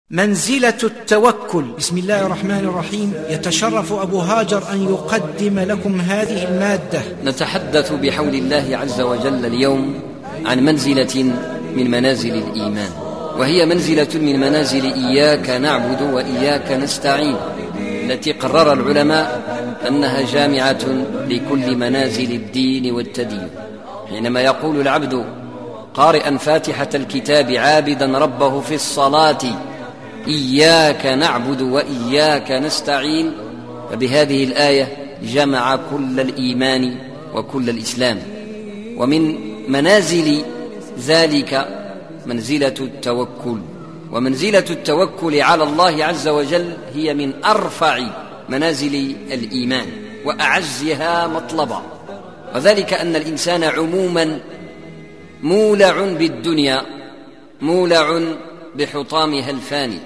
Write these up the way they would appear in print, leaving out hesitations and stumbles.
منزلة التوكل. بسم الله الرحمن الرحيم. يتشرف أبو هاجر أن يقدم لكم هذه المادة. نتحدث بحول الله عز وجل اليوم عن منزلة من منازل الإيمان، وهي منزلة من منازل إياك نعبد وإياك نستعين، التي قرر العلماء أنها جامعة لكل منازل الدين والتدين. حينما يقول العبد قارئا فاتحة الكتاب عابدا ربه في الصلاة إياك نعبد وإياك نستعين، فبهذه الآية جمع كل الإيمان وكل الإسلام. ومن منازل ذلك منزلة التوكل، ومنزلة التوكل على الله عز وجل هي من أرفع منازل الإيمان وأعزها مطلبا، وذلك أن الإنسان عموما مولع بالدنيا، مولع بحطامها الفاني،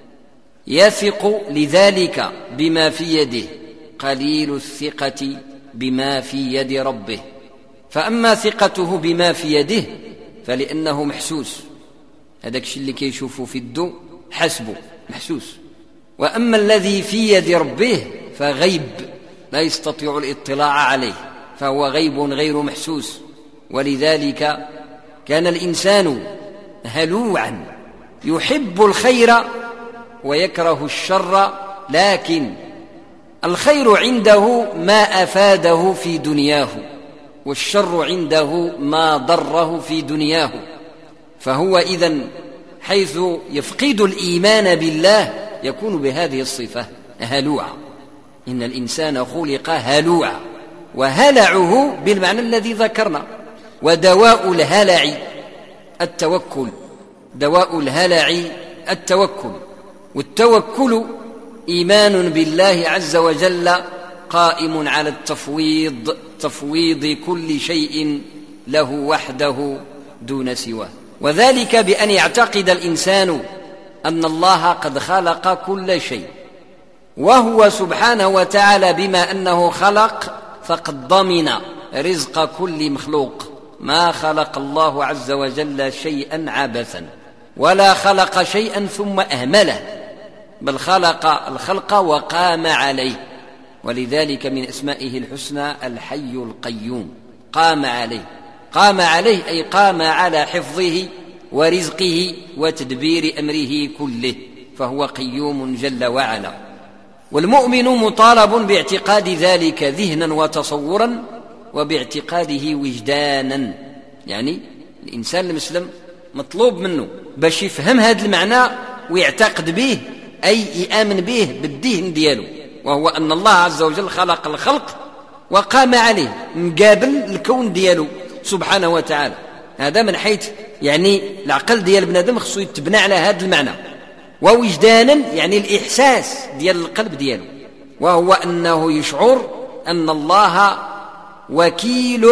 يثق لذلك بما في يده، قليل الثقة بما في يد ربه. فأما ثقته بما في يده فلأنه محسوس، هذاك الشيء اللي كيشوفه في الدو حسبه محسوس. وأما الذي في يد ربه فغيب لا يستطيع الاطلاع عليه، فهو غيب غير محسوس. ولذلك كان الإنسان هلوعا يحب الخير ويكره الشر، لكن الخير عنده ما أفاده في دنياه، والشر عنده ما ضره في دنياه. فهو إذن حيث يفقد الإيمان بالله يكون بهذه الصفة هلوعا. إن الإنسان خلق هلوعا، وهلعه بالمعنى الذي ذكرنا. ودواء الهلع التوكل، دواء الهلع التوكل. والتوكل إيمان بالله عز وجل قائم على التفويض، تفويض كل شيء له وحده دون سواه، وذلك بأن يعتقد الإنسان أن الله قد خلق كل شيء، وهو سبحانه وتعالى بما أنه خلق فقد ضمن رزق كل مخلوق. ما خلق الله عز وجل شيئا عبثا، ولا خلق شيئا ثم أهمله، بل خلق الخلق وقام عليه. ولذلك من أسمائه الحسنى الحي القيوم، قام عليه. قام عليه أي قام على حفظه ورزقه وتدبير أمره كله، فهو قيوم جل وعلا. والمؤمن مطالب باعتقاد ذلك ذهنا وتصورا، وباعتقاده وجدانا. يعني الإنسان المسلم مطلوب منه باش يفهم هذا المعنى ويعتقد به، أي يآمن به بالذهن دياله، وهو أن الله عز وجل خلق الخلق وقام عليه مقابل الكون دياله سبحانه وتعالى. هذا من حيث يعني العقل ديال بنادم خصو يتبنى على هذا المعنى. ووجدانا يعني الإحساس ديال القلب دياله، وهو أنه يشعر أن الله وكيل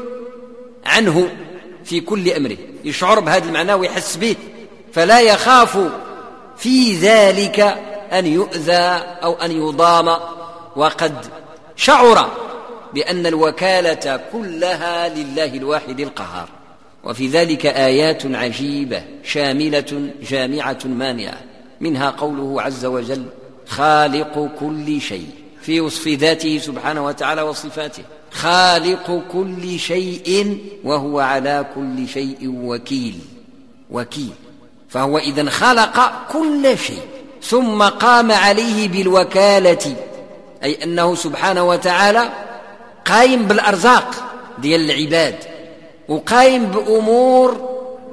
عنه في كل أمره، يشعر بهذا المعنى ويحس به، فلا يخاف في ذلك أن يؤذى أو أن يضام، وقد شعر بأن الوكالة كلها لله الواحد القهار. وفي ذلك آيات عجيبة شاملة جامعة مانعة، منها قوله عز وجل خالق كل شيء، في وصف ذاته سبحانه وتعالى وصفاته، خالق كل شيء وهو على كل شيء وكيل. وكيل، فهو إذن خلق كل شيء ثم قام عليه بالوكالة، أي أنه سبحانه وتعالى قائم بالأرزاق ديال العباد، وقائم بأمور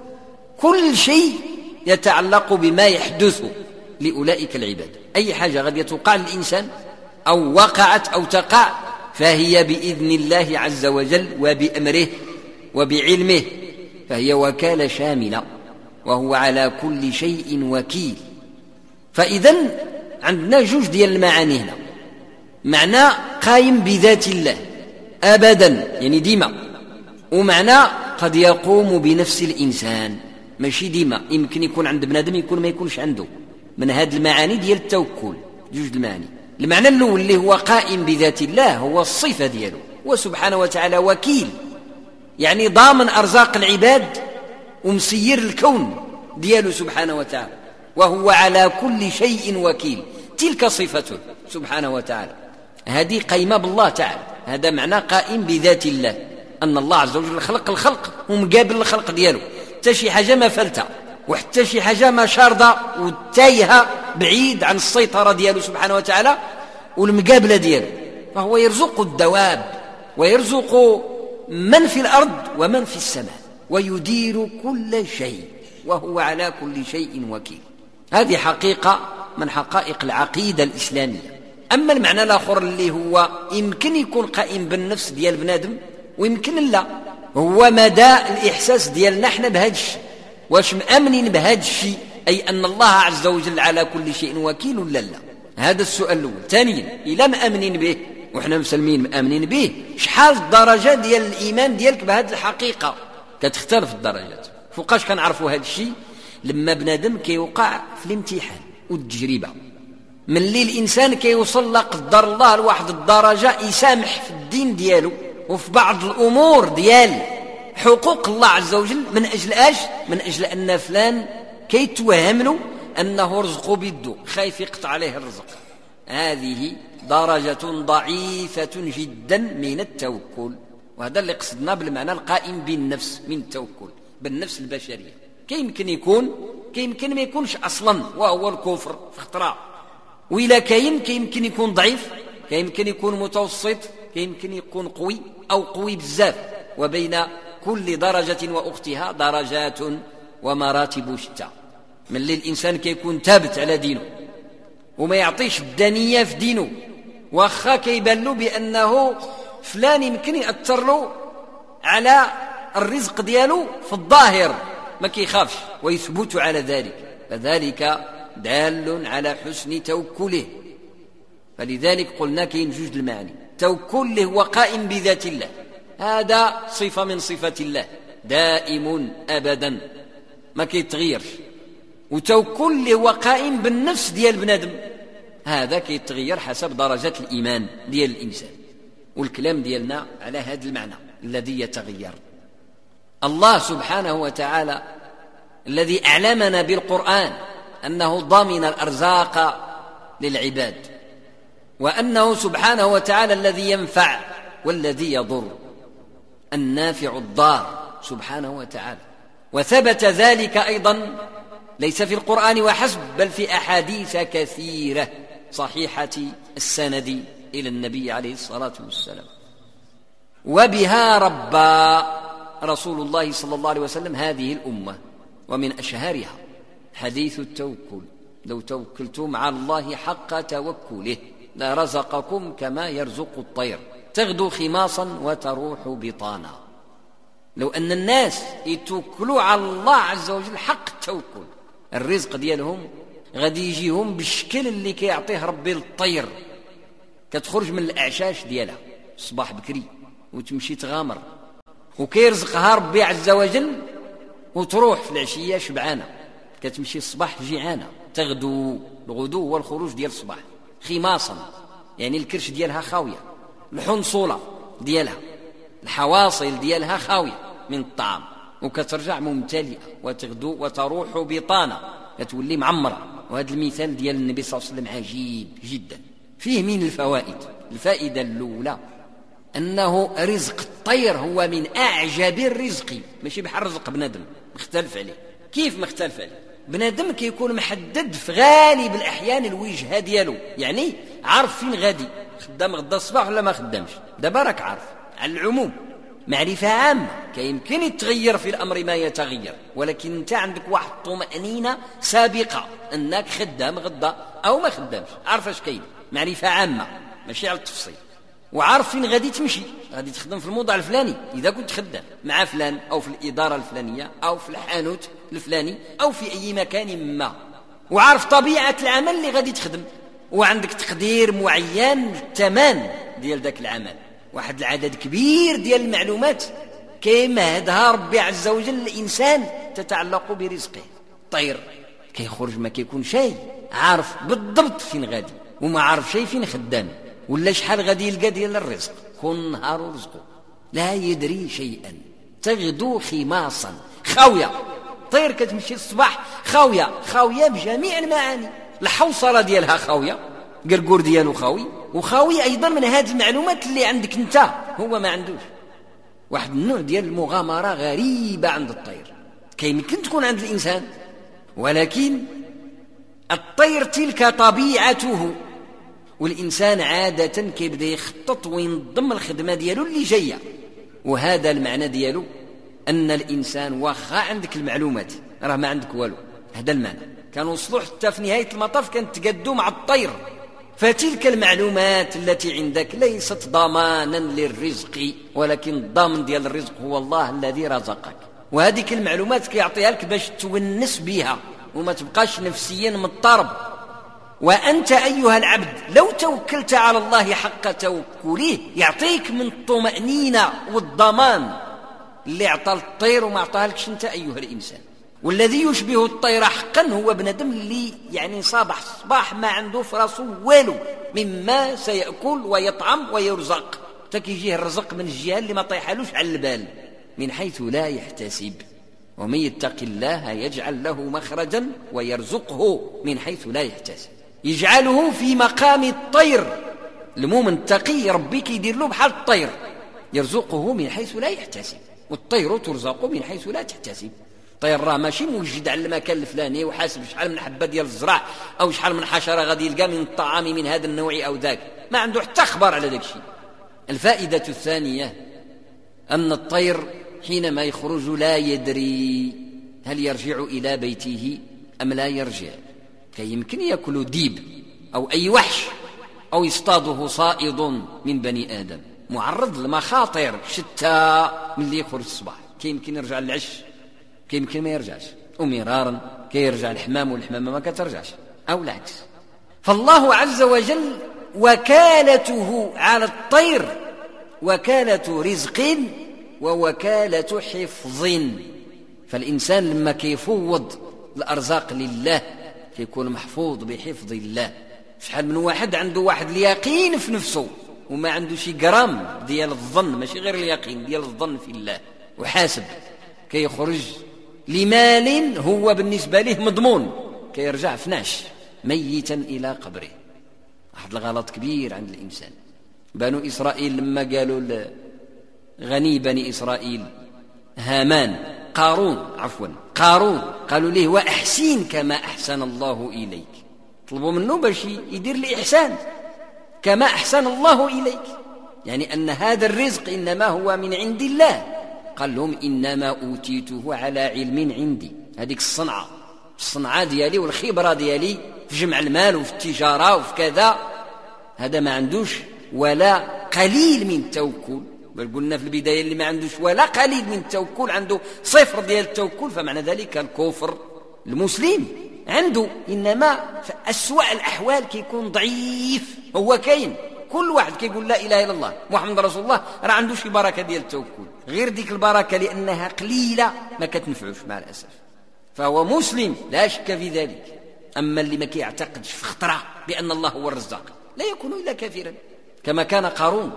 كل شيء يتعلق بما يحدث لأولئك العباد. أي حاجة غادي توقع للإنسان أو وقعت أو تقع فهي بإذن الله عز وجل وبأمره وبعلمه، فهي وكالة شاملة، وهو على كل شيء وكيل. فإذن عندنا جوج ديال المعاني هنا. معنى قائم بذات الله أبدا يعني ديما، ومعنى قد يقوم بنفس الإنسان ماشي ديما، يمكن يكون عند بنادم يكون ما يكونش عنده. من هذه المعاني ديال التوكل جوج المعاني. المعنى الأول اللي هو قائم بذات الله هو الصفة دياله، وسبحانه وتعالى وكيل، يعني ضامن أرزاق العباد ومسير الكون دياله سبحانه وتعالى. وهو على كل شيء وكيل. تلك صفته سبحانه وتعالى، هذه قيمة بالله تعالى. هذا معنى قائم بذات الله، أن الله عز وجل خلق الخلق ومقابل الخلق دياله، حتى شي حاجة ما فلتة وحتى شي حاجة ما شاردة وتايهة بعيد عن السيطرة دياله سبحانه وتعالى والمقابلة دياله. فهو يرزق الدواب ويرزق من في الأرض ومن في السماء ويدير كل شيء وهو على كل شيء وكيل. هذه حقيقة من حقائق العقيدة الإسلامية. أما المعنى الآخر اللي هو يمكن يكون قائم بالنفس ديال بنادم ويمكن لا، هو مدى الإحساس ديالنا احنا بهذا الشيء، واش مأمنين بهذا الشيء، أي أن الله عز وجل على كل شيء وكيل ولا لا؟ هذا السؤال الأول. ثانيا، إلا مأمنين به وإحنا مسلمين مأمنين به، شحال الدرجة ديال الإيمان ديالك بهذه الحقيقة؟ كتختلف الدرجات. فوقاش كنعرفوا هذا الشيء؟ لما بنادم كيوقع في الامتحان والتجربة، من اللي الإنسان كيوصل لا قدر الله لواحد الدرجة يسامح في الدين ديالو وفي بعض الأمور ديال حقوق الله عز وجل، من أجل اش؟ من أجل أن فلان كيتوهم له أنه رزقه بيده، خايف يقطع عليه الرزق. هذه درجة ضعيفة جدا من التوكل، وهذا اللي قصدنا بالمعنى القائم بالنفس من التوكل، بالنفس البشرية. كيمكن يكون، كيمكن ما يكونش أصلا، وهو الكفر في اختراع. وإلا كيمكن يكون ضعيف، كيمكن يكون متوسط، كيمكن يكون قوي أو قوي بزاف. وبين كل درجة وأختها درجات ومراتب شتى. من اللي الإنسان كيكون ثابت على دينه وما يعطيش الدنية في دينه، واخا كيبان له بأنه فلان يمكن يأثر له على الرزق دياله في الظاهر، ما كيخافش ويثبت على ذلك، فذلك دال على حسن توكله. فلذلك قلنا كاين جوج المعاني. توكله هو قائم بذات الله، هذا صفة من صفات الله، دائم أبدا ما كيتغيرش. وتوكله هو قائم بالنفس ديال بنادم، هذا كيتغير حسب درجات الإيمان ديال الإنسان. والكلام ديالنا على هذا المعنى الذي يتغير. الله سبحانه وتعالى الذي أعلمنا بالقرآن أنه ضامن الأرزاق للعباد، وأنه سبحانه وتعالى الذي ينفع والذي يضر، النافع الضار سبحانه وتعالى. وثبت ذلك أيضا ليس في القرآن وحسب، بل في أحاديث كثيرة صحيحة السند إلى النبي عليه الصلاة والسلام. وبها ربى رسول الله صلى الله عليه وسلم هذه الأمة، ومن أشهرها حديث التوكل: لو توكلتم على الله حق توكله لرزقكم كما يرزق الطير تغدو خماصا وتروح بطانا. لو أن الناس يتوكلوا على الله عز وجل حق التوكل، الرزق ديالهم غادي يجيهم بالشكل اللي كيعطيه ربي للطير، كتخرج من الأعشاش ديالها الصباح بكري وتمشي تغامر، وكيرزقها ربي عز وجل وتروح في العشية شبعانة، كتمشي الصباح جيعانة. تغدو، الغدو هو الخروج ديال الصباح، خماصا يعني الكرش ديالها خاوية، الحنصولة ديالها الحواصل ديالها خاوية من الطعام، وكترجع ممتلئة، وتغدو وتروح بطانة، كتولي معمرة. وهذا المثال ديال النبي صلى الله عليه وسلم عجيب جدا، فيه من الفوائد. الفائدة الأولى أنه رزق الطير هو من أعجب الرزق، ماشي بحال رزق بنادم، مختلف عليه. كيف مختلف عليه؟ بنادم كيكون محدد في غالب الأحيان الوجهة ديالو، يعني عارف فين غادي، خدام غدا الصباح ولا ما خدامش، دابا راك عارف. على العموم معرفة عامة، كيمكن يتغير في الأمر ما يتغير، ولكن أنت عندك واحد طمأنينة سابقة أنك خدام غدا أو ما خدامش، عارف اش كاين، معرفة عامة ماشي على التفصيل، وعارف فين غادي تمشي، غادي تخدم في الموضوع الفلاني إذا كنت خدام مع فلان، أو في الإدارة الفلانية، أو في الحانوت الفلاني، أو في أي مكان ما، وعارف طبيعة العمل اللي غادي تخدم، وعندك تقدير معين للثمن ديال ذاك العمل، واحد العدد كبير ديال المعلومات كيمهدها ربي عز وجل الإنسان تتعلق برزقه. طير كيخرج ما كيكون شيء، عارف بالضبط فين غادي، وما عارف شيء فين خدام، ولا شحال غادي يلقى ديال الرزق، كل نهار رزقه لا يدري شيئا، تغدو خماصا خاوية، الطير كتمشي الصباح خاوية بجميع المعاني، الحوصلة ديالها خاوية، قرقور ديالو خاوي، وخاوي أيضا من هذه المعلومات اللي عندك انت هو ما عندوش. واحد النوع ديال المغامرة غريبة عند الطير كيمكن تكون عند الإنسان، ولكن الطير تلك طبيعته، والإنسان عادة كيبدا يخطط وينظم الخدمة ديالو اللي جاية. وهذا المعنى ديالو أن الإنسان واخا عندك المعلومات راه ما عندك والو. هذا المعنى كانوا وصلوا حتى في نهاية المطاف كانت تقدوا مع الطير. فتلك المعلومات التي عندك ليست ضمانا للرزق، ولكن الضامن ديال الرزق هو الله الذي رزقك. وهذه المعلومات كيعطيها لك باش تونس بها وما تبقاش نفسيا مضطرب. وأنت أيها العبد لو توكلت على الله حق توكله يعطيك من الطمأنينة والضمان اللي أعطى الطير وما أعطاها لكش أنت أيها الإنسان. والذي يشبه الطير حقا هو بنادم اللي يعني صباح ما عنده في راسه والو مما سيأكل ويطعم ويرزق، تكيجيه الرزق من الجهة اللي ما طيحالوش على البال من حيث لا يحتسب. ومن يتق الله يجعل له مخرجا ويرزقه من حيث لا يحتسب، يجعله في مقام الطير. المؤمن التقي ربي كيدير له بحال الطير، يرزقه من حيث لا يحتسب، والطير ترزق من حيث لا تحتسب. الطير راه ماشي موجد على المكان الفلاني وحاسب شحال من حبه ديال الزرع او شحال من حشره غادي يلقى من الطعام من هذا النوع او ذاك، ما عنده حتى خبر على ذاك الشيء. الفائده الثانيه ان الطير حينما يخرج لا يدري هل يرجع إلى بيته أم لا يرجع. كيمكن يأكل ديب أو أي وحش أو يصطاده صائد من بني آدم، معرض لمخاطر شتى من اللي يخرج الصباح. كيمكن يرجع العش، كيمكن ما يرجعش، ومرارا كيرجع الحمام والحمامة ما كترجعش أو العكس. فالله عز وجل وكالته على الطير وكالة رزق ووكالة حفظ. فالإنسان لما كيفوض الأرزاق لله كيكون محفوظ بحفظ الله. شحال من واحد عنده واحد اليقين في نفسه وما عنده شي جرام ديال الظن، ماشي غير اليقين ديال الظن في الله، وحاسب كيخرج لمال هو بالنسبة له مضمون، كيرجع فناش ميتا إلى قبره. واحد الغلط كبير عند الإنسان. بنو إسرائيل لما قالوا غني بني إسرائيل قارون قالوا له وأحسن كما أحسن الله إليك، طلبوا منه باش يدير الإحسان كما أحسن الله إليك، يعني أن هذا الرزق إنما هو من عند الله. قال لهم إنما أوتيته على علم عندي. هذيك الصنعة ديالي والخبرة ديالي في جمع المال وفي التجارة وفي كذا، هذا ما عندوش ولا قليل من التوكل. بل قلنا في البداية اللي ما عندوش ولا قليل من التوكل عنده صفر ديال التوكل، فمعنى ذلك الكفر. المسلم عنده، إنما في أسوأ الأحوال كيكون ضعيف. هو كاين كل واحد كيقول لا إله إلا الله محمد رسول الله راه عنده شي بركة ديال التوكل، غير ديك البركة لأنها قليلة ما كتنفعوش مع الأسف، فهو مسلم لا شك في ذلك. أما اللي ما كيعتقدش في خطرة بأن الله هو الرزاق لا يكون إلا كافرا كما كان قارون.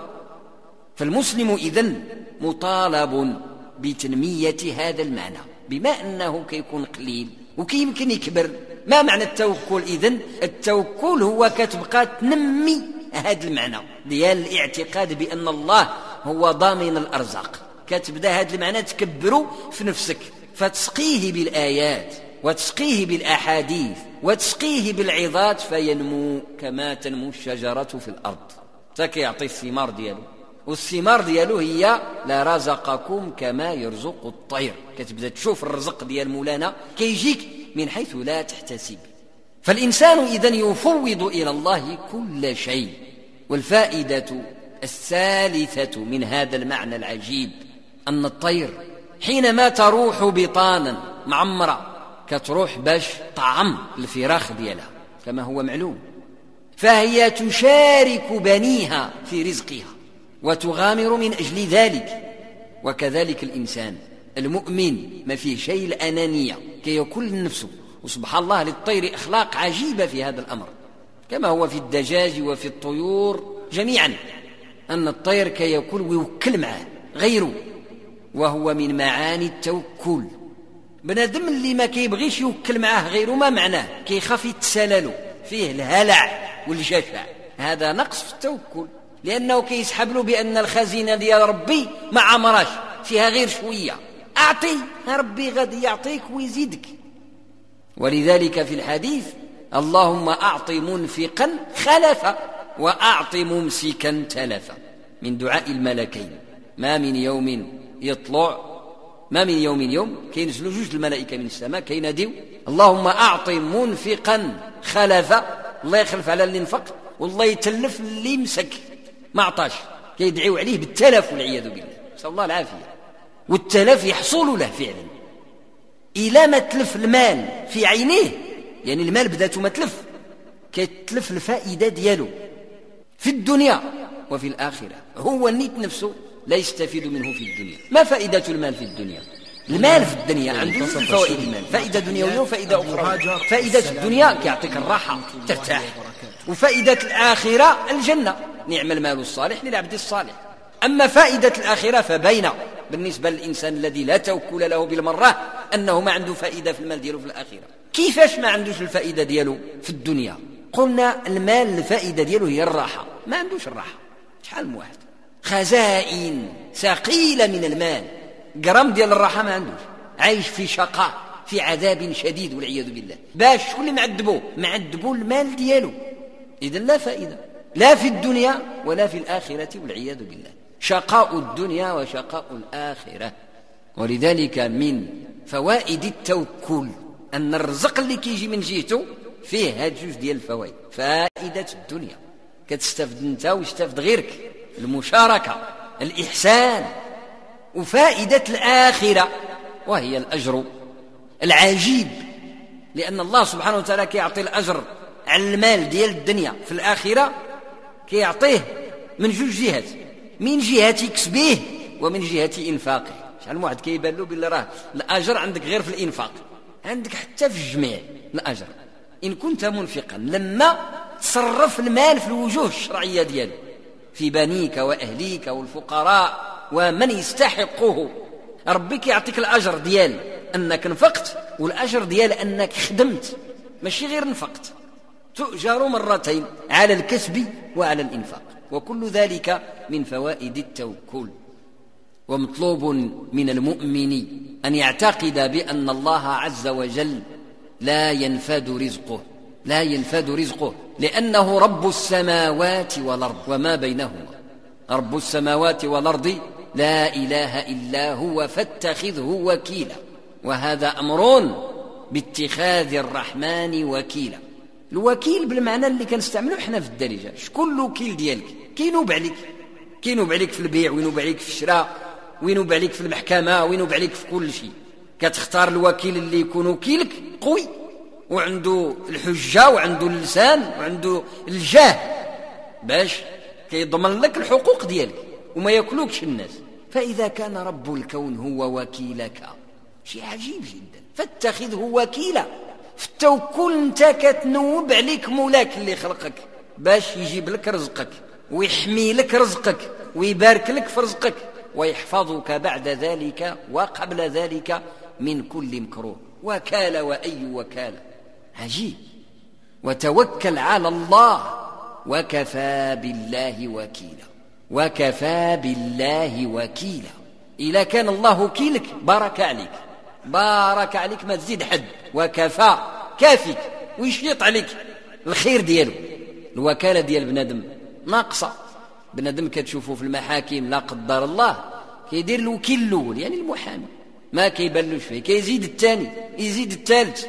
فالمسلم إذن مطالب بتنمية هذا المعنى، بما أنه كيكون قليل وكيمكن يكبر. ما معنى التوكل إذن؟ التوكل هو كتبقى تنمي هذا المعنى ديال الاعتقاد بأن الله هو ضامن الأرزاق. كتبدا هذا المعنى تكبره في نفسك، فتسقيه بالآيات وتسقيه بالأحاديث وتسقيه بالعظات فينمو كما تنمو الشجرة في الأرض، تكيعطي الثمار ديالو. والثمار ديالو هي لا رزقكم كما يرزق الطير. كتبدا تشوف الرزق ديال مولانا كيجيك من حيث لا تحتسب. فالإنسان إذن يفوض إلى الله كل شيء. والفائدة الثالثة من هذا المعنى العجيب أن الطير حينما تروح بطانا معمرة كتروح باش طعم الفراخ ديالها كما هو معلوم، فهي تشارك بنيها في رزقها وتغامر من أجل ذلك. وكذلك الإنسان المؤمن ما فيه شيء الأنانية كي يكون نفسه. وسبحان الله للطير أخلاق عجيبة في هذا الأمر كما هو في الدجاج وفي الطيور جميعا، أن الطير كي يكون ويوكل معه غيره، وهو من معاني التوكل. بنادم اللي ما كيبغيش يوكل معاه غيره ما معناه كيخاف يتسللو فيه الهلع والجشع، هذا نقص في التوكل، لأنه كيسحب له بأن الخزينة ديال ربي ما عمرش فيها غير شوية، أعطي ربي غادي يعطيك ويزيدك. ولذلك في الحديث اللهم أعط منفقا خلفا وأعط ممسكا تلفا، من دعاء الملكين. ما من يوم كينزلوا جوج الملائكة من السماء كيناديو اللهم أعط منفقا خلفا، الله يخلف على اللي انفق والله يتلف اللي مسك ما عطاش، كيدعيو عليه بالتلف والعياذ بالله، نسأل الله العافية. والتلف يحصل له فعلا إلى ما تلف المال في عينيه، يعني المال بداته ما تلف، كيتلف الفائدة ديالو في الدنيا وفي الآخرة، هو النيت نفسه لا يستفيد منه في الدنيا. ما فائدة المال في الدنيا؟ المال في الدنيا عنده فوائد المال، فائدة دنيوية وفائدة أخرى. فائدة الدنيا كيعطيك الراحة ترتاح، وفائدة الآخرة الجنة، نعم المال الصالح للعبد الصالح. أما فائدة الآخرة فبين بالنسبة للإنسان الذي لا توكل له بالمرة أنه ما عنده فائدة في المال دياله في الآخرة. كيفاش ما عندوش الفائدة دياله في الدنيا؟ قلنا المال الفائدة دياله هي الراحة، ما عندوش الراحة. شحال من واحد خزائن ثقيلة من المال، جرام ديال الراحة ما عندوش، عايش في شقاء في عذاب شديد والعياذ بالله. باش شكون اللي معذبو المال دياله؟ إذن لا فائدة لا في الدنيا ولا في الآخرة والعياذ بالله، شقاء الدنيا وشقاء الآخرة. ولذلك من فوائد التوكل أن الرزق اللي كيجي من جهته فيه هاد جوج ديال الفوائد. فائدة الدنيا كتستفد انت ويستفد غيرك، المشاركة، الإحسان. وفائدة الآخرة وهي الأجر العجيب، لأن الله سبحانه وتعالى كيعطي الأجر على المال ديال الدنيا في الآخرة، كيعطيه من جوج جهات، من جهة كسبه ومن جهة إنفاقه. شحال من واحد كيبان له بالله راه الأجر عندك غير في الإنفاق، عندك حتى في الجميع الأجر إن كنت منفقا، لما تصرف المال في الوجوه الشرعية دياله في بنيك وأهليك والفقراء ومن يستحقه. ربك يعطيك الأجر ديال أنك انفقت والأجر ديال أنك خدمت، ماشي غير انفقت، تؤجر مرتين على الكسب وعلى الإنفاق. وكل ذلك من فوائد التوكل. ومطلوب من المؤمن أن يعتقد بأن الله عز وجل لا ينفد رزقه لأنه رب السماوات والأرض وما بينهما، رب السماوات والأرض لا إله إلا هو فاتخذه وكيلا. وهذا أمر باتخاذ الرحمن وكيلا. الوكيل بالمعنى اللي كنستعمله احنا في الدارجة، شكون الوكيل ديالك؟ كينوب عليك في البيع، وينوب عليك في الشراء، وينوب عليك في المحكمة، وينوب عليك في كل شيء. كتختار الوكيل اللي يكون وكيلك قوي وعنده الحجة وعنده اللسان وعنده الجاه باش كيضمن لك الحقوق ديالك وما ياكلوكش الناس. فإذا كان رب الكون هو وكيلك شيء عجيب جدا، فاتخذه وكيلا. في التوكل انت كتنوب عليك مولاك اللي خلقك باش يجيب لك رزقك ويحمي لك رزقك ويبارك لك في رزقك ويحفظك بعد ذلك وقبل ذلك من كل مكروه. وكالة وأي وكالة، عجيب. وتوكل على الله وكفى بالله وكيلا، وكفى بالله وكيلا. إذا كان الله وكيلك بارك عليك ما تزيد حد، وكفى كافيك ويشيط عليك الخير دياله. الوكالة ديال بنادم ناقصة، بنادم كتشوفه في المحاكم لا قدر الله كيدير الوكيل الأول يعني المحامي ما كيبلوش فيه، كيزيد الثاني يزيد الثالث،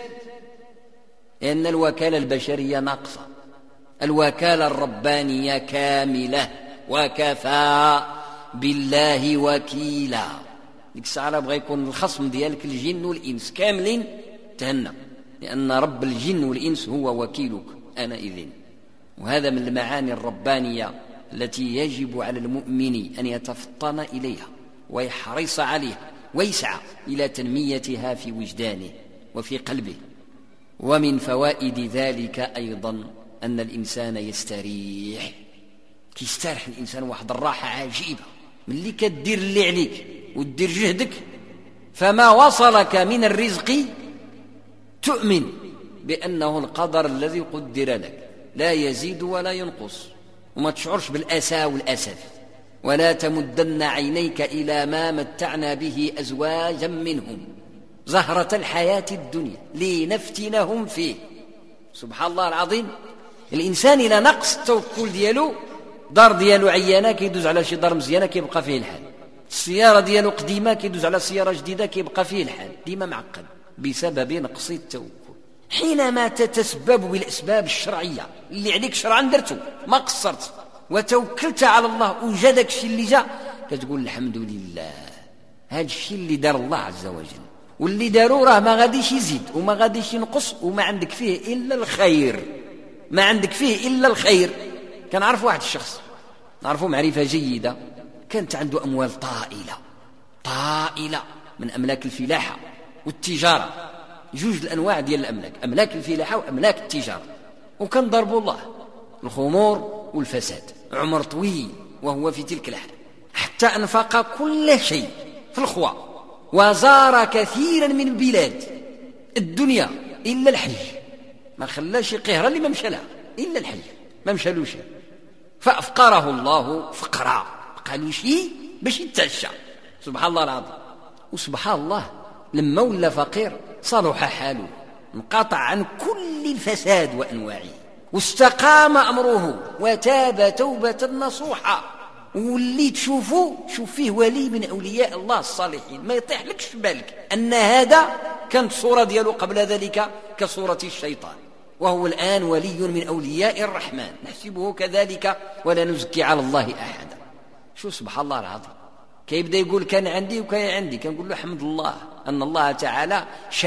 لأن الوكالة البشرية ناقصة، الوكالة الربانية كاملة. وكفى بالله وكيلا. ديك الساعة بغى يكون الخصم ديالك الجن والإنس كاملين تهنى، لأن رب الجن والإنس هو وكيلك آنئذ. وهذا من المعاني الربانية التي يجب على المؤمن أن يتفطن إليها ويحرص عليها ويسعى إلى تنميتها في وجدانه وفي قلبه. ومن فوائد ذلك أيضا أن الإنسان يستريح، كيستريح الإنسان واحد الراحة عجيبة. من اللي كدير اللي عليك وتدير جهدك فما وصلك من الرزق تؤمن بأنه القدر الذي قدر لك، لا يزيد ولا ينقص، وما تشعرش بالأسى والأسف. ولا تمدن عينيك إلى ما متعنا به أزواجا منهم زهرة الحياة الدنيا لنفتنهم فيه. سبحان الله العظيم. الإنسان إلى نقص التوكل ديالو، دار ديالو عيانة كيدوز على شي دار مزيانة كيبقى فيه الحال، السيارة ديالو قديمة كيدوز على سيارة جديدة كيبقى فيه الحال، ديما معقد بسبب نقص التوكل. حينما تتسبب بالأسباب الشرعية اللي عليك شرعا درته ما قصرت وتوكلت على الله وجدك الشيء اللي جاء، كتقول الحمد لله، هذا الشيء اللي دار الله عز وجل، واللي داروا راه ما غاديش يزيد وما غاديش ينقص، وما عندك فيه إلا الخير، ما عندك فيه إلا الخير. كنعرف واحد الشخص نعرفه معرفة جيدة، كانت عنده أموال طائلة من أملاك الفلاحة والتجارة، جوج الأنواع ديال الأملاك، أملاك الفلاحة وأملاك التجارة، وكان ضرب الله الخمور والفساد، عمر طويل وهو في تلك الحال، حتى أنفق كل شيء في الخوا، وزار كثيرا من بلاد الدنيا إلا الحج، ما خلاش قهرة اللي ما مشى لها إلا الحج، ما مشالوش. فأفقره الله فقرا، قالوا شيء باش يتعشى. سبحان الله العظيم. وسبحان الله لما ولا فقير صلح حاله، انقطع عن كل الفساد وأنواعه، واستقام أمره وتاب توبة نصوحة، واللي تشوفه شوف فيه ولي من أولياء الله الصالحين، ما يطيح لكش في بالك أن هذا كانت صورة دياله قبل ذلك كصورة الشيطان، وهو الآن ولي من أولياء الرحمن، نحسبه كذلك ولا نزكي على الله أحدا. شو سبحان الله العظيم. كيبدأ يقول كان عندي وكان عندي، كنقول له حمد الله أن الله تعالى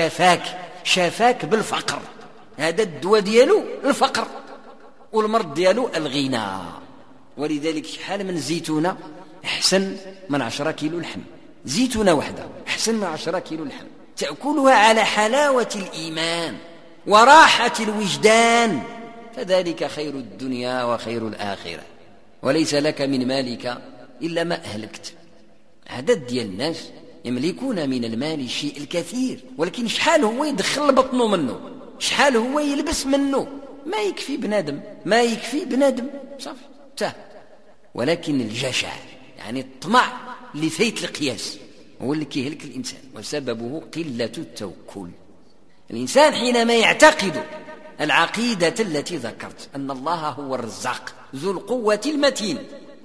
شافاك بالفقر، هذا الدواء ديالو الفقر، والمرض ديالو الغنى. ولذلك شحال من زيتونة أحسن من 10 كيلو لحم، زيتونة واحدة أحسن من 10 كيلو لحم، تأكلها على حلاوة الإيمان وراحة الوجدان، فذلك خير الدنيا وخير الآخرة. وليس لك من مالك إلا ما أهلكت. عدد ديال الناس يملكون من المال الشيء الكثير، ولكن شحال هو يدخل بطنه منه، شحال هو يلبس منه، ما يكفي بنادم صافي انتهى. ولكن الجشع يعني الطمع اللي فايت القياس هو اللي كيهلك الإنسان، وسببه قلة التوكل. الإنسان حينما يعتقد العقيدة التي ذكرت أن الله هو الرزاق ذو القوة المتين،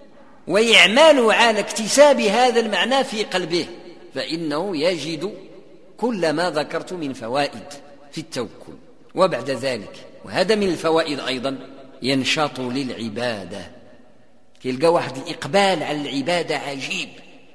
ويعمل على اكتساب هذا المعنى في قلبه، فإنه يجد كل ما ذكرت من فوائد في التوكل. وبعد ذلك، وهذا من الفوائد أيضا، ينشط للعبادة، كيلقى واحد الإقبال على العبادة عجيب.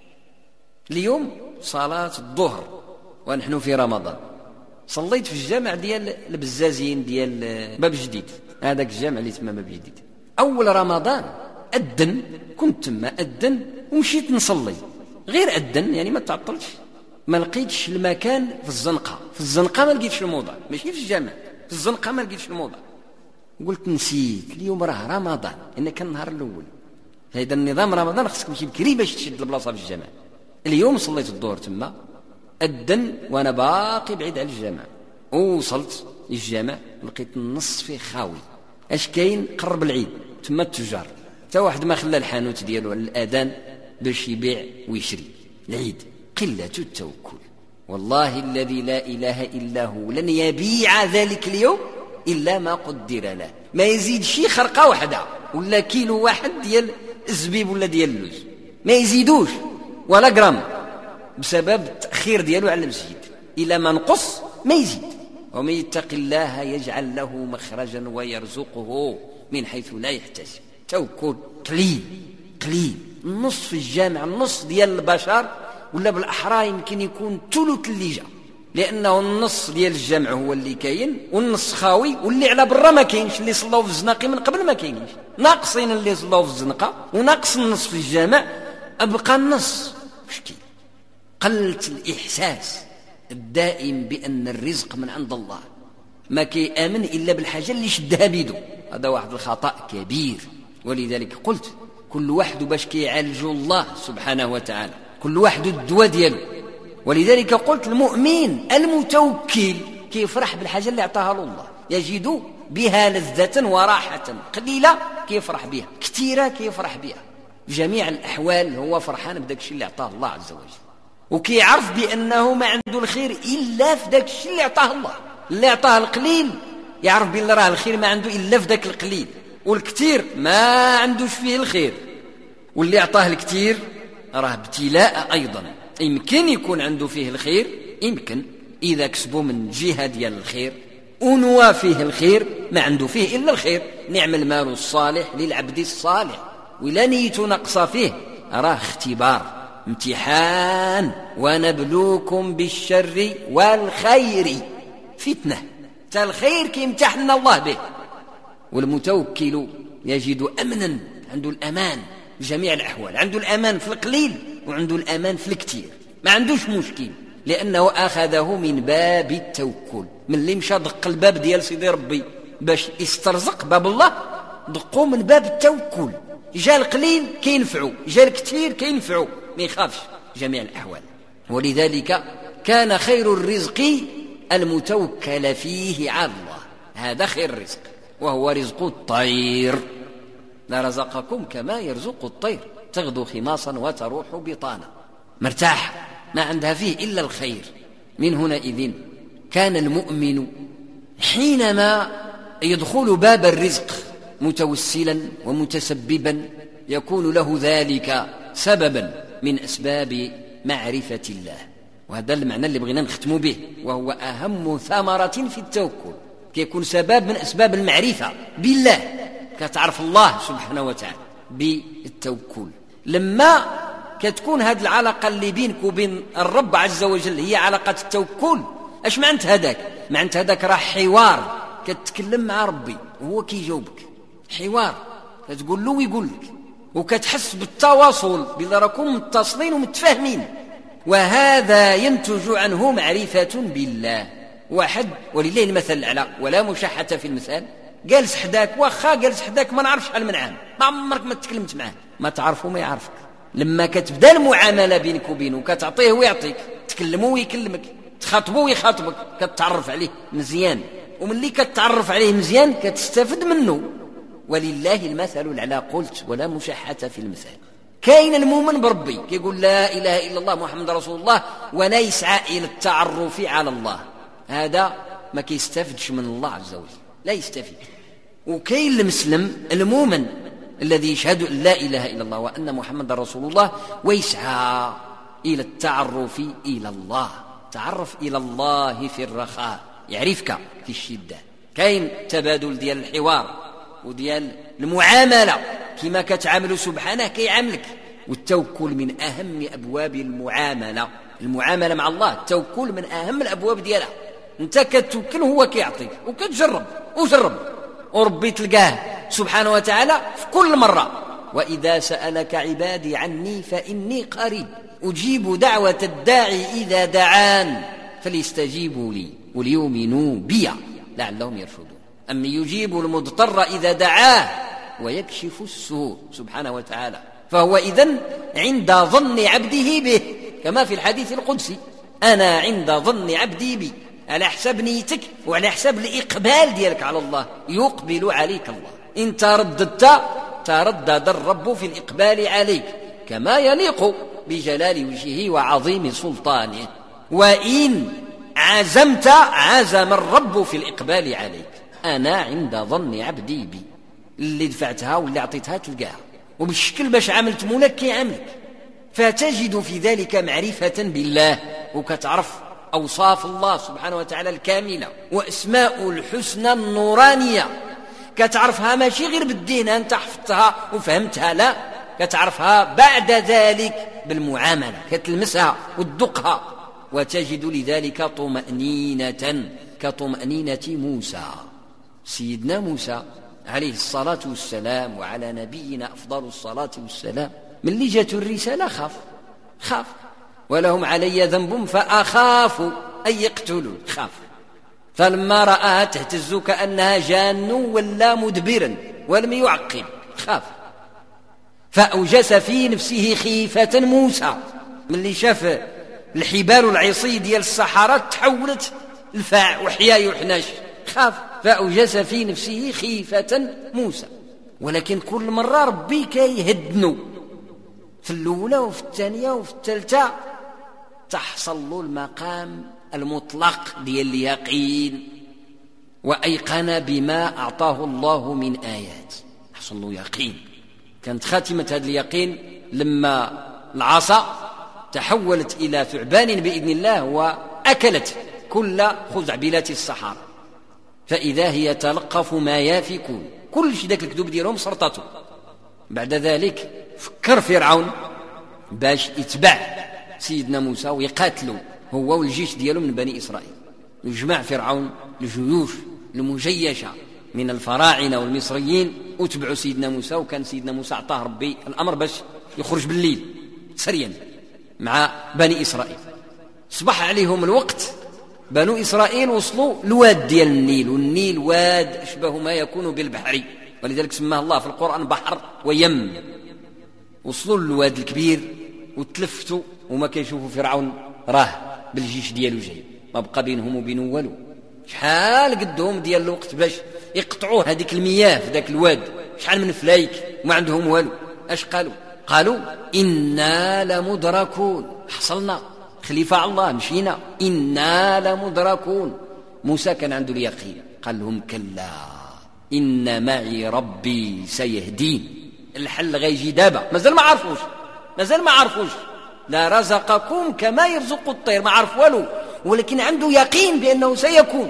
اليوم صلاة الظهر ونحن في رمضان، صليت في الجامع ديال البزازين ديال باب جديد، هذاك الجامع اللي تما باب جديد، أول رمضان أذن، كنت تما أذن ومشيت نصلي، غير أذن يعني ما تعطلش، ما لقيتش المكان في الزنقة ما لقيتش الموضع، ماشي في الجامع، في الزنقة ما لقيتش الموضع. قلت نسيت اليوم راه رمضان، إن كان النهار الأول، هذا النظام رمضان خصك تمشي بكري باش تشد البلاصة في الجامع. اليوم صليت الظهر تما أذن وأنا باقي بعيد على الجامع، ووصلت للجامع لقيت النص فيه خاوي. اش كاين؟ قرب العيد تما التجار، حتى واحد ما خلى الحانوت ديالو على الأذان باش يبيع ويشري. العيد قلة التوكل، والله الذي لا إله إلا هو لن يبيع ذلك اليوم إلا ما قدر له، ما يزيد شي خرقة واحدة ولا كيلو واحد ديال الزبيب ولا ديال اللوز، ما يزيدوش ولا جرام، بسبب التأخير ديالو على المسجد. إلى ما نقص ما يزيد. ومن يتق الله يجعل له مخرجا ويرزقه من حيث لا يحتسب. توكل قليل، النص في الجامع، النص ديال البشر ولا بالأحرى يمكن يكون ثلث اللي جا، لأنه النص ديال الجامع هو اللي كاين، والنص خاوي، واللي على برا ما كاينش، اللي صلوا في الزناقي من قبل ما كاينش، ناقصين اللي صلوا في الزنقة وناقص النص في الجامع، أبقى النص مشكل. قلت الإحساس الدائم بأن الرزق من عند الله، ما كيآمن إلا بالحاجة اللي شدها بيدو، هذا واحد الخطأ كبير. ولذلك قلت كل واحد باش كيعالجوا الله سبحانه وتعالى، كل واحد الدواء ديالو، ولذلك قلت المؤمن المتوكل كيفرح بالحاجة اللي أعطاها له الله، يجد بها لذة وراحة، قليلة كيفرح بها، كثيرة كيفرح بها، في جميع الأحوال هو فرحان بداك الشيء اللي أعطاه الله عز وجل، وكيعرف بأنه ما عنده الخير إلا في داك الشيء اللي أعطاه الله. اللي أعطاه القليل يعرف بأن راه الخير ما عنده إلا في داك القليل، والكثير ما عندوش فيه الخير، واللي أعطاه الكثير راه ابتلاء أيضا، يمكن يكون عنده فيه الخير، يمكن إذا كسبوا من جهة ديال الخير ونوى فيه الخير ما عنده فيه إلا الخير. نعم المال الصالح للعبد الصالح، ولا نيته نقص فيه راه اختبار امتحان، ونبلوكم بالشر والخير فتنة، تا الخير كيمتحن الله به. والمتوكل يجد أمنا، عنده الأمان في جميع الأحوال، عنده الأمان في القليل وعنده الأمان في الكثير، ما عندوش مشكل، لأنه أخذه من باب التوكل. من اللي مشى دق الباب ديال سيدي ربي باش يسترزق باب الله، دقوا من باب التوكل، جاء القليل كينفعوا، جاء الكثير كينفعوا، ما يخافش جميع الأحوال. ولذلك كان خير الرزق المتوكل فيه على الله، هذا خير الرزق، وهو رزق الطير. لرزقكم كما يرزق الطير تغدو خماصا وتروح بطانا، مرتاح ما عندها فيه إلا الخير. من هنا إذن كان المؤمن حينما يدخل باب الرزق متوسلا ومتسببا يكون له ذلك سببا من أسباب معرفة الله، وهذا المعنى اللي بغينا نختم به، وهو أهم ثمرة في التوكل، كيكون سبب من أسباب المعرفة بالله، كتعرف الله سبحانه وتعالى بالتوكل. لما كتكون هذه العلاقة اللي بينك وبين الرب عز وجل هي علاقة التوكل، اش معنت هذاك؟ معنت هذاك راه حوار، كتتكلم مع ربي وهو كيجاوبك، حوار كتقول له ويقول لك، وكتحس بالتواصل بلا راكم متصلين ومتفاهمين، وهذا ينتج عنه معرفة بالله. واحد ولله المثل الأعلى ولا مشاحة في المثال، جالس حداك، واخا جالس حداك ما نعرفش شحال من عام، ما عمرك ما تكلمت معاه، ما تعرفه ما يعرفك. لما كتبدا المعاملة بينك وبينه، كتعطيه ويعطيك، تكلمه ويكلمك، تخاطبه ويخاطبك، كتعرف عليه مزيان، ومن اللي كتعرف عليه مزيان كتستفد منه. ولله المثل الأعلى، قلت ولا مشاحة في المثال. كاين المؤمن بربي كيقول لا إله إلا الله محمد رسول الله، ولا يسعى إلى التعرف على الله، هذا ما كيستفدش من الله عز وجل، لا يستفيد. وكاين المسلم المؤمن الذي يشهد أن لا إله إلا الله وأن محمد رسول الله، ويسعى إلى التعرف إلى الله، تعرف إلى الله في الرخاء يعرفك في الشدة. كاين تبادل ديال الحوار وديال المعاملة، كما كتعامل سبحانه كيعاملك. والتوكل من أهم أبواب المعاملة، المعاملة مع الله التوكل من أهم الأبواب ديالها. انت كتوكل هو كيعطيك، وكتجرب وجرب، وربي تلقاه سبحانه وتعالى في كل مرة. وإذا سألك عبادي عني فإني قريب أجيب دعوة الداعي إذا دعان فليستجيبوا لي وليؤمنوا بي لعلهم يرشدون. أم يجيب المضطر إذا دعاه ويكشف السوء سبحانه وتعالى. فهو إذن عند ظن عبده به، كما في الحديث القدسي: أنا عند ظن عبدي بي، على حساب نيتك وعلى حساب الإقبال ديالك على الله، يقبل عليك الله. إن ترددت تردد الرب في الإقبال عليك كما يليق بجلال وجهه وعظيم سلطانه، وإن عزمت عزم الرب في الإقبال عليك. أنا عند ظن عبدي بي، اللي دفعتها واللي أعطيتها تلقاها، وبالشكل باش عملت مولاك يعملك، فتجد في ذلك معرفة بالله، وكتعرف أوصاف الله سبحانه وتعالى الكاملة وأسماء الحسنى النورانية، كتعرفها ماشي غير بالدين أنت حفظتها وفهمتها، لا، كتعرفها بعد ذلك بالمعاملة، كتلمسها وتدقها، وتجد لذلك طمأنينة كطمأنينة موسى. سيدنا موسى عليه الصلاة والسلام وعلى نبينا أفضل الصلاة والسلام، من اللي جاءت الرسالة خاف ولهم علي ذنب فأخاف أن يقتلون، خاف. فلما رآها تهتز كأنها جان ولا مدبرا ولم يعقب، خاف. فأوجس في نفسه خيفة موسى، من اللي شاف الحبال العصي ديال السحرة تحولت الفاع وحياء وحناش، خاف فأوجس في نفسه خيفة موسى. ولكن كل مرة ربي كيهدنو، في الأولى وفي الثانية وفي الثالثة تحصل له المقام المطلق ديال اليقين، وأيقن بما أعطاه الله من آيات، حصل له يقين. كانت خاتمة هذا اليقين لما العصا تحولت إلى ثعبان بإذن الله وأكلت كل خزعبلات السحرة، فإذا هي تلقف ما يافكون، كل شيء ذاك الكذوب ديالهم سرطته. بعد ذلك فكر فرعون باش يتبع سيدنا موسى ويقاتلوا هو والجيش ديالو من بني إسرائيل. يجمع فرعون الجيوش المجيشة من الفراعنة والمصريين وتبعوا سيدنا موسى، وكان سيدنا موسى أعطاه ربي الأمر باش يخرج بالليل سريا مع بني إسرائيل. صبح عليهم الوقت، بنو إسرائيل وصلوا الواد ديال النيل، والنيل واد أشبه ما يكون بالبحر، ولذلك سماه الله في القرآن بحر ويم. وصلوا للواد الكبير وتلفتوا وما كيشوفوا فرعون راه بالجيش ديالو جاي، ما بقى بينهم وبينه والو. شحال قدهم ديال الوقت باش يقطعوا هذيك المياه في ذاك الواد، شحال من فلايك وما عندهم والو. اش قالوا إنا لمدركون، حصلنا خليفة على الله مشينا، إنا لمدركون. موسى كان عنده اليقين، قال لهم كلا إن معي ربي سيهدين. الحل غيجي دابا، مازال ما عرفوش لا رزقكم كما يرزق الطير، ما عرف والو، ولكن عنده يقين بأنه سيكون.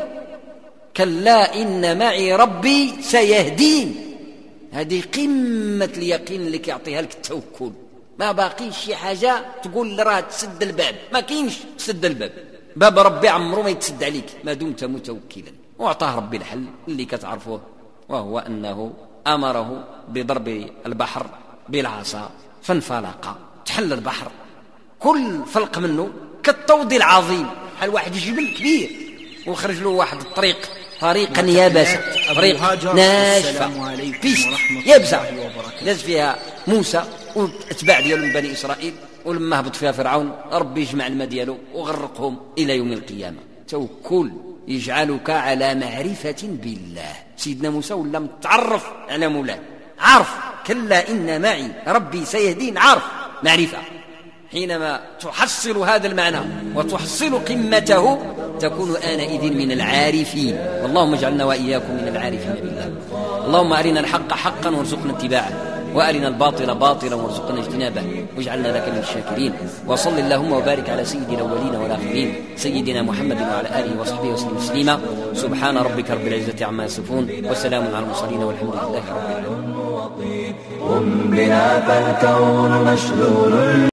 كلا إن معي ربي سيهدين. هذه قمة اليقين اللي كيعطيها لك التوكل. ما باقيش شي حاجة تقول راه تسد الباب، ما كاينش تسد الباب، باب ربي عمره ما يتسد عليك ما دمت متوكلا. وأعطاه ربي الحل اللي كتعرفوه، وهو أنه أمره بضرب البحر بالعصا فانفلق، تحل البحر كل فلق منه كالطود العظيم، بحال واحد جبل كبير، وخرج له واحد الطريق، طريقا يابسة، طريق ناشفة بيست يابسة، لاز فيها موسى والاتباع ديالو من بني إسرائيل. ولما هبط فيها فرعون ربي يجمع الماء ديالو وغرقهم إلى يوم القيامة. توكل يجعلك على معرفة بالله. سيدنا موسى ولا متعرف على مولاه، عارف كلا إن معي ربي سيهدين، عارف معرفة. حينما تحصل هذا المعنى وتحصل قمته تكون آنئذ من العارفين. واللهم اجعلنا وإياكم من العارفين بالله. اللهم أرنا الحق حقا وارزقنا اتباعه، وأرنا الباطل باطلا وارزقنا اجتنابه، واجعلنا لك من الشاكرين. وصل اللهم وبارك على سيد الأولين والآخرين سيدنا محمد وعلى آله وصحبه وسلم تسليما. سبحان ربك رب العزة عما يصفون، وسلام على المرسلين، والحمد لله رب العالمين. قم بنا فالكون مشلول